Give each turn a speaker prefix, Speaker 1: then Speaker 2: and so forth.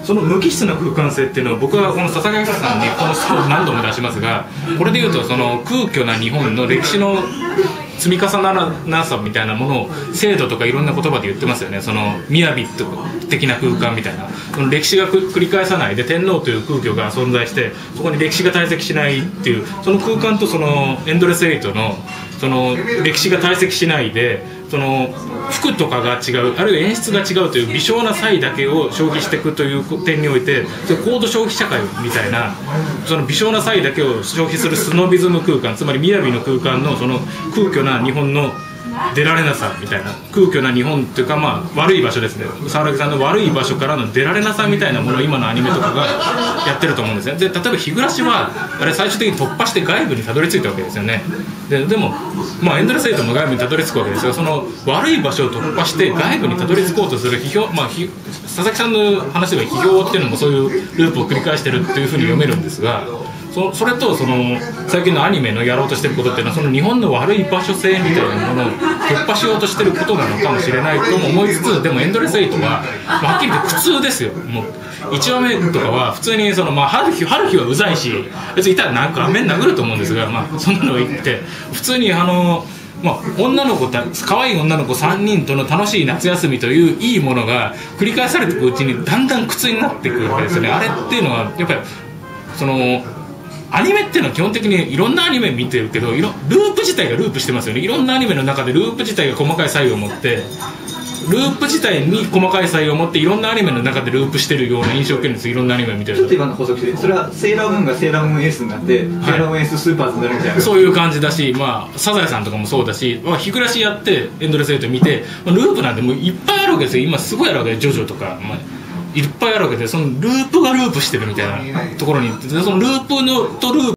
Speaker 1: その無機質な空間性っていうのは、僕はこの笹川さんにこのストを何度も出しますが、これでいうとその空虚な日本の歴史の積み重ならなさみたいなものを制度とかいろんな言葉で言ってますよね。その雅的な空間みたいな、その歴史が繰り返さないで天皇という空虚が存在して、そこに歴史が堆積しないっていう、その空間とそのエンドレスエイトのその歴史が堆積しないで、その服とかが違う、あるいは演出が違うという微小な差異だけを消費していくという点において、高度消費社会みたいな、その微小な差異だけを消費するスノビズム空間、つまり雅の空間のその空虚な日本の出られなさみたいな、空虚な日本というか、まあ悪い場所ですね、沢木さんの悪い場所からの出られなさみたいなものを今のアニメとかがやってると思うんですね。で例えば日暮はあれ最終的に突破して外部にたどり着いたわけですよね。でも、まあ、エンドレスエイトも外部にたどり着くわけですが、その悪い場所を突破して外部にたどり着こうとする批評、まあ、佐々木さんの話では批評っていうのもそういうループを繰り返してるっていうふうに読めるんですが、それとその最近のアニメのやろうとしてることっていうのは、その日本の悪い場所性みたいなものを突破しようとしてることなのかもしれないとも思いつつ、でもエンドレスエイトは、はっきり言って苦痛ですよ。もう1話目とかは普通にその、まあ、春日はうざいし、別にいたらなんか面殴ると思うんですが、まあ、そんなのが言って普通にまあ、女の子可愛い女の子3人との楽しい夏休みといういいものが繰り返されていくうちにだんだん苦痛になってくるわけですよね。あれっていうのはやっぱりそのアニメっていうのは基本的にいろんなアニメ見てるけど、ループ自体がループしてますよね。いろんなアニメの中でループ自体が細かい作用を持って、ループ自体に細かい作用を持っていろんなアニメの中でループしてるような印象を受けるんです。いろんなアニメを見てると。
Speaker 2: ちょっと今の補足して、それはセーラームーンがセーラームーンエースになって、はい、セーラームーンエーススーパーズになるみたいな、
Speaker 1: そういう感じだし、まあ、サザエさんとかもそうだし、まあ、日暮やってエンドレスエイト見て、まあ、ループなんてもういっぱいあるわけですよ。今すごいあるわけで、ジョジョとか、まあ、いっぱいあるわけで、そのループがループしてるみたいなところに、そのループとループ